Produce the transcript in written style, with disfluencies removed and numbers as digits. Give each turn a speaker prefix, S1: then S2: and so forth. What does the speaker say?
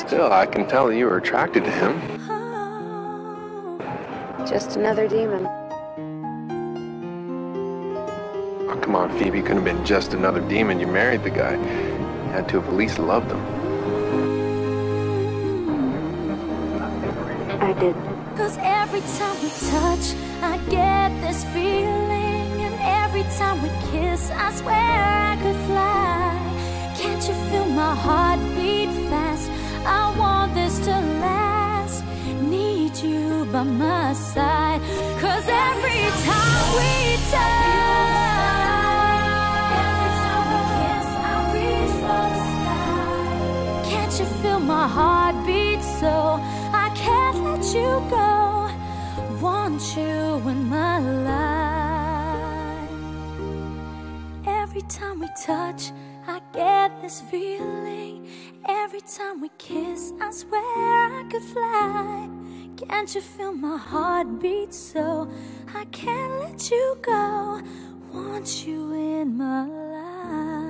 S1: Still, I can tell you were attracted to him.
S2: Just another demon.
S1: Oh, come on, Phoebe. Couldn't have been just another demon. You married the guy. You had to have at least loved him.
S2: I did.
S3: 'Cause every time we touch, I get this feeling. And every time we kiss, I swear I could fly. Can't you feel my heart beat fast? I want this to last. Need you by my side. 'Cause every time we touch, every time we kiss, I reach for the sky. Can't you feel my heart beat so I can't let you go? Want you in my life. Every time we touch, I get this feeling. Every time we kiss, I swear I could fly. Can't you feel my heart beat so I can't let you go? Want you in my life.